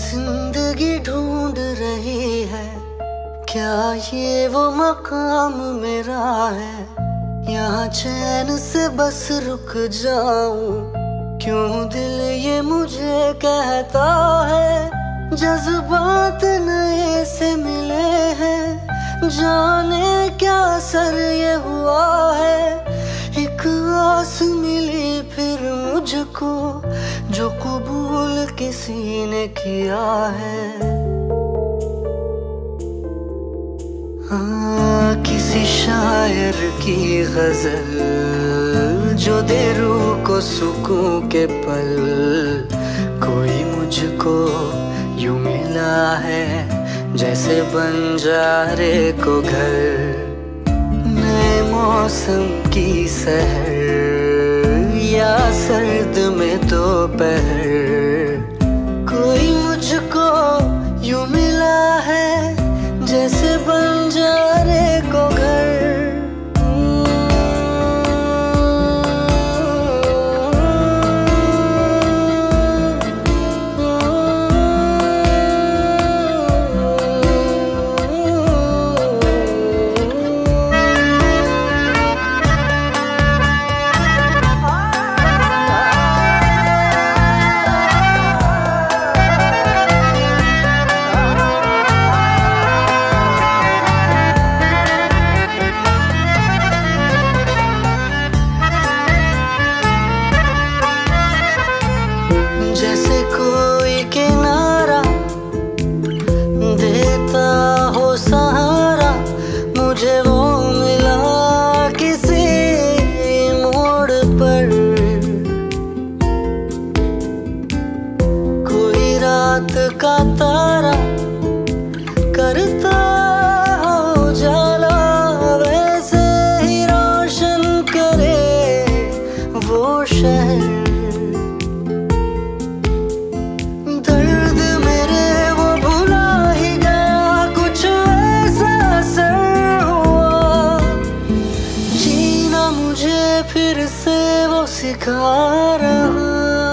जिंदगी ढूंढ रही है, क्या ये वो मकाम मेरा है? यहाँ चैन से बस रुक जाऊं, क्यों दिल ये मुझे कहता है। जज्बात नए से मिले हैं, जाने क्या असर ये हुआ है। एक आस मिली फिर मुझको, जो कबूल किसी ने किया है। किसी शायर की गजल जो दे रूह को सुकून के पल, कोई मुझको यूं मिला है जैसे बंजारे को घर। नए मौसम की सहर या सर्द में दोपहर, कोई मुझको यूं मिला है जैसे बंजारे को घर। जैसे कोई किनारा देता हो सहारा, मुझे वो मिला किसी मोड़ पर। कोई रात का तारा करता हो उजाला, वैसे ही रोशन करे वो शहर। फिर से वो सिखा रहा,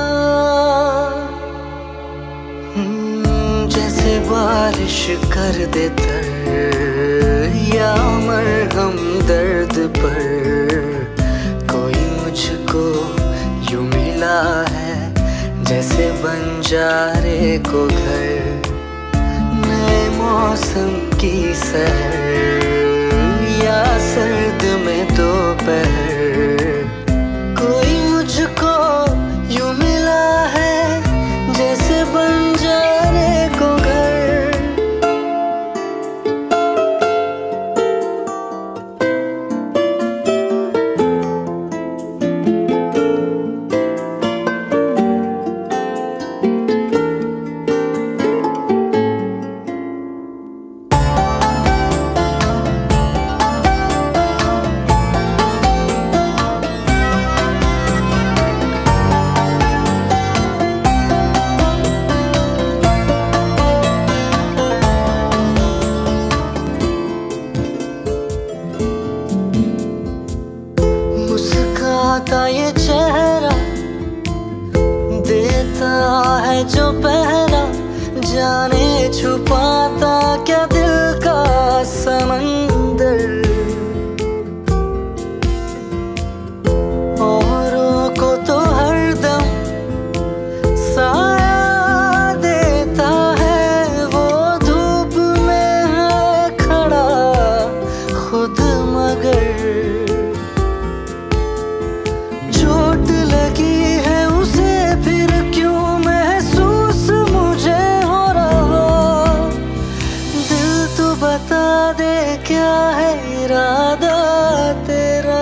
जैसे बारिश कर दे तर या मरहम दर्द पर। कोई मुझको यूं मिला है जैसे बंजारे को घर। नए मौसम की सहर या सर्द में दोपहर, कोई मुझको यूं मिला है जैसे बंजारे को घर। मुस्काता ये चेहरा देता है जो पहरा, जाने छुपाता क्या दिल का समंदर। औरों को तो हरदम साया देता है, वो धूप में है खड़ा खुद मगर। चोट लगी है उसे फिर क्यों महसूस मुझे हो रहा। दिल तो बता दे क्या है इरादा तेरा।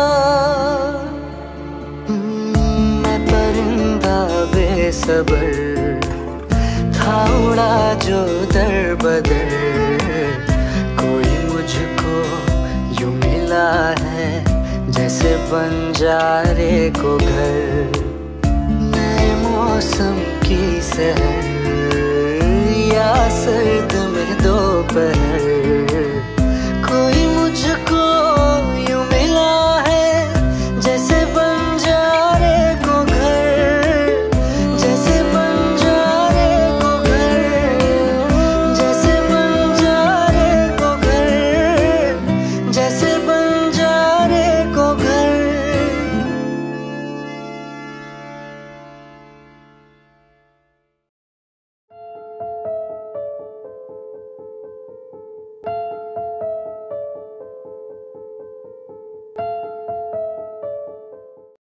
मैं परिंदा बेसबर था उड़ा जो दर बदर, कोई मुझको यूं मिला है जैसे बंजारे को घर। नए मौसम की सहर या सर्द में दोपहर,